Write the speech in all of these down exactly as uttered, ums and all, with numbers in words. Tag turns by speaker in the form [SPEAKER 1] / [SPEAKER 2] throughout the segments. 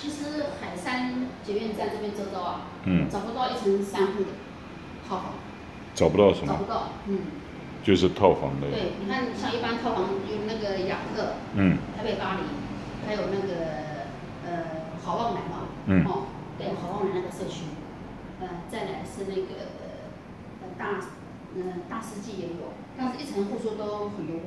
[SPEAKER 1] 其实海山捷运站这边周遭啊，
[SPEAKER 2] 嗯，
[SPEAKER 1] 找不到一层三户的套房，
[SPEAKER 2] 找不到什么？
[SPEAKER 1] 找不到，嗯，
[SPEAKER 2] 就是套房的。
[SPEAKER 1] 对，你看像一般套房有那个雅客，
[SPEAKER 2] 嗯，
[SPEAKER 1] 台北巴黎，还有那个呃好望南嘛，
[SPEAKER 2] 嗯，
[SPEAKER 1] 哦，对，好望南那个社区，呃，再来是那个呃大嗯、呃、大世纪也有，但是一层户数都很多户。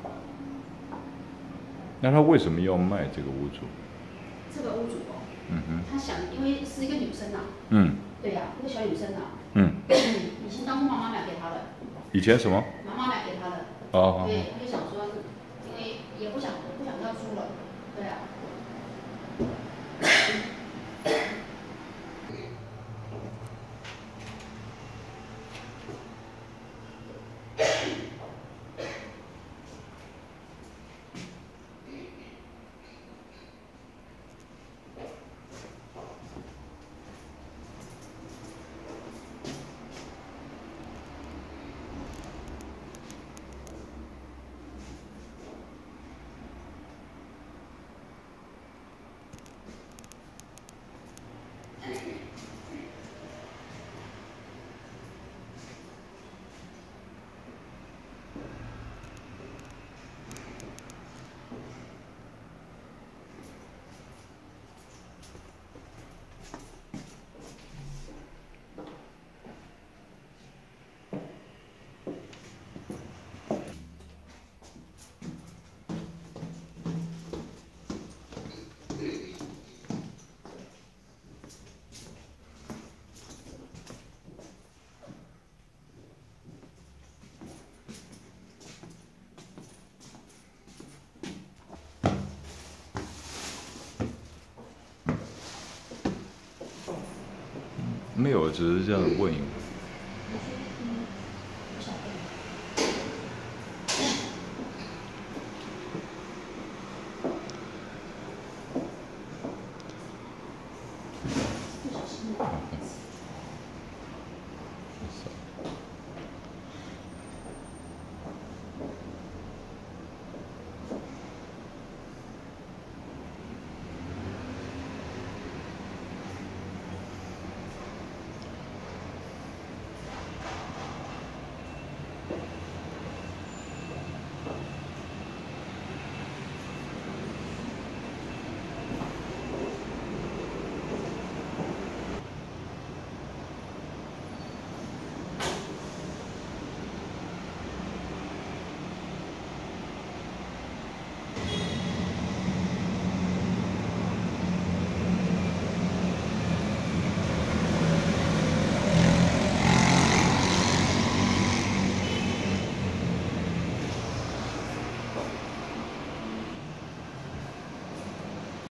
[SPEAKER 2] 那他为什么要卖这个屋主？
[SPEAKER 1] 这个屋主哦，
[SPEAKER 2] 嗯哼，
[SPEAKER 1] 他想，因为是一个女生呐、
[SPEAKER 2] 嗯，
[SPEAKER 1] 对呀、一个小女生呐、
[SPEAKER 2] 嗯，
[SPEAKER 1] 以前当初妈妈买给她的，
[SPEAKER 2] 以前什么？
[SPEAKER 1] 妈妈买给她的，
[SPEAKER 2] 哦，
[SPEAKER 1] 对，他就想说，因为也不想不想要租了，对呀、
[SPEAKER 2] 没有，只是这样问一问。